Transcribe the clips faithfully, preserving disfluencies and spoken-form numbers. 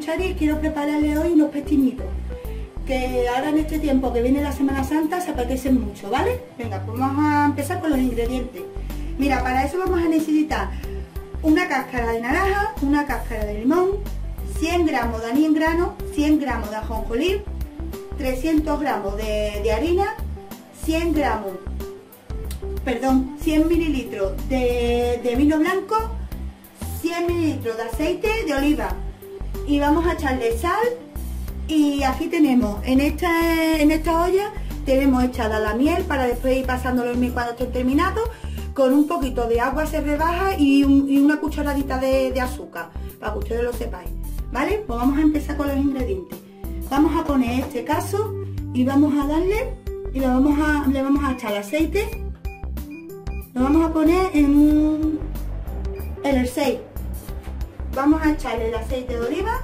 Cucharis, quiero prepararle hoy unos pestiñitos que ahora en este tiempo que viene la Semana Santa se apetecen mucho, ¿vale? Venga, pues vamos a empezar con los ingredientes. Mira, para eso vamos a necesitar una cáscara de naranja, una cáscara de limón, cien gramos de anís en grano, cien gramos de ajonjolí, trescientos gramos de, de harina, cien gramos, perdón, cien mililitros de, de vino blanco, cien mililitros de aceite de oliva, y vamos a echarle sal. Y aquí tenemos, en esta, en esta olla tenemos echada la miel para después ir pasándolo en mi cuando esté terminado. Con un poquito de agua se rebaja y, un, y una cucharadita de, de azúcar, para que ustedes lo sepáis, ¿vale? Pues vamos a empezar con los ingredientes. Vamos a poner este caso y vamos a darle, y le vamos a, le vamos a echar aceite. Lo vamos a poner en, un, en el seis. Vamos a echarle el aceite de oliva.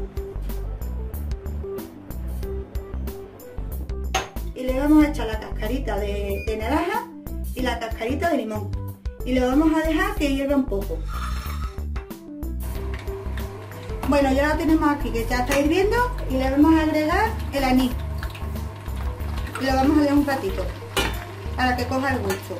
Y le vamos a echar la cascarita de, de naranja y la cascarita de limón. Y le vamos a dejar que hierva un poco. Bueno, ya lo tenemos aquí, que ya está hirviendo. Y le vamos a agregar el anís. Y lo vamos a dejar un ratito, para que coja el gusto.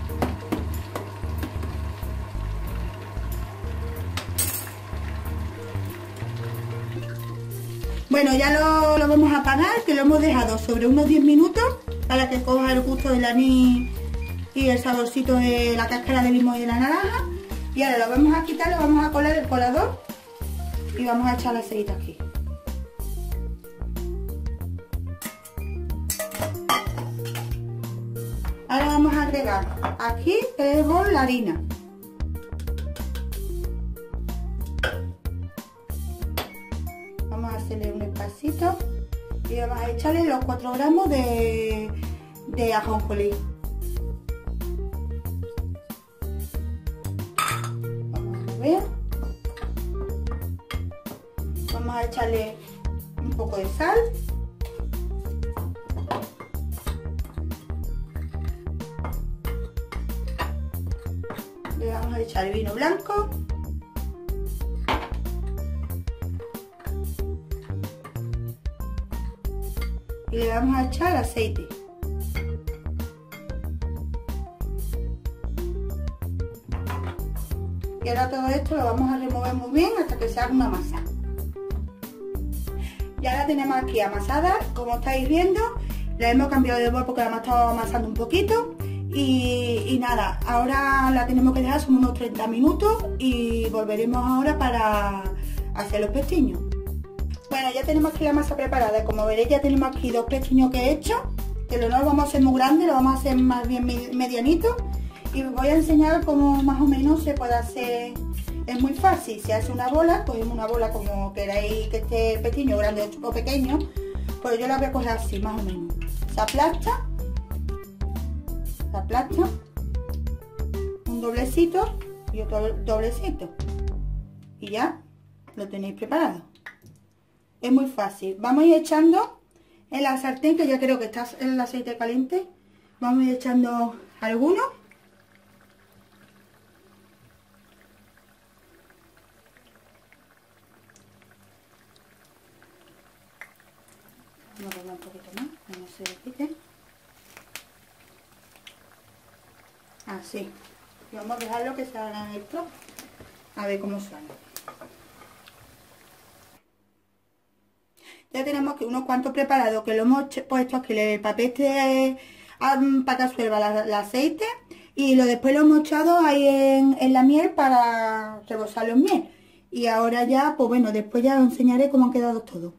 Bueno, ya lo, lo vamos a apagar, que lo hemos dejado sobre unos diez minutos para que coja el gusto del anís y el saborcito de la cáscara de limón y de la naranja. Y ahora lo vamos a quitar, lo vamos a colar el colador y vamos a echar el aceite aquí. Ahora vamos a agregar aquí el bol la harina. Vamos a hacerle un espacito y vamos a echarle los cuatro gramos de, de ajonjolí. Vamos a ver. Vamos a echarle un poco de sal. Le vamos a echar el vino blanco. Y le vamos a echar aceite. Y ahora todo esto lo vamos a remover muy bien hasta que se haga una masa. Ya la tenemos aquí amasada, como estáis viendo. La hemos cambiado de bol porque la hemos estado amasando un poquito. Y, y nada, ahora la tenemos que dejar son unos treinta minutos y volveremos ahora para hacer los pestiños. Bueno, ya tenemos aquí la masa preparada. Como veréis, ya tenemos aquí dos pestiños que he hecho, que no lo vamos a hacer muy grande, lo vamos a hacer más bien medianito. Y os voy a enseñar cómo más o menos se puede hacer. Es muy fácil, se hace una bola, cogemos una bola como queráis que esté pestiño, grande o pequeño. Pues yo la voy a coger así, más o menos. Se aplasta, se aplasta, un doblecito y otro doblecito. Y ya lo tenéis preparado. Es muy fácil. Vamos a ir echando en la sartén, que ya creo que está el aceite caliente. Vamos a ir echando algunos. Vamos a darle un poquito más, que no se repite. Así. Y vamos a dejarlo que salga esto. A ver cómo sale. Ya tenemos que unos cuantos preparados, que lo hemos puesto aquí el papel este um, para que suelva el aceite, y lo después lo hemos echado ahí en, en la miel para rebosarlo en miel. Y ahora ya, pues bueno, después ya os enseñaré cómo han quedado todos.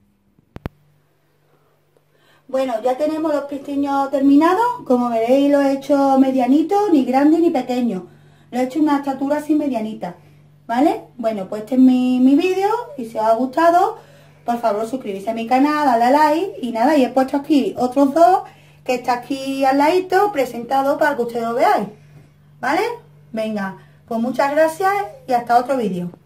Bueno, ya tenemos los pestiños terminados. Como veréis, lo he hecho medianito, ni grande ni pequeño. Lo he hecho una estatura así medianita, ¿vale? Bueno, pues este es mi, mi vídeo, y si os ha gustado, por favor, suscribirse a mi canal, darle a like. Y nada, y he puesto aquí otros dos que está aquí al ladito, presentado para que ustedes lo veáis, ¿vale? Venga, pues muchas gracias y hasta otro vídeo.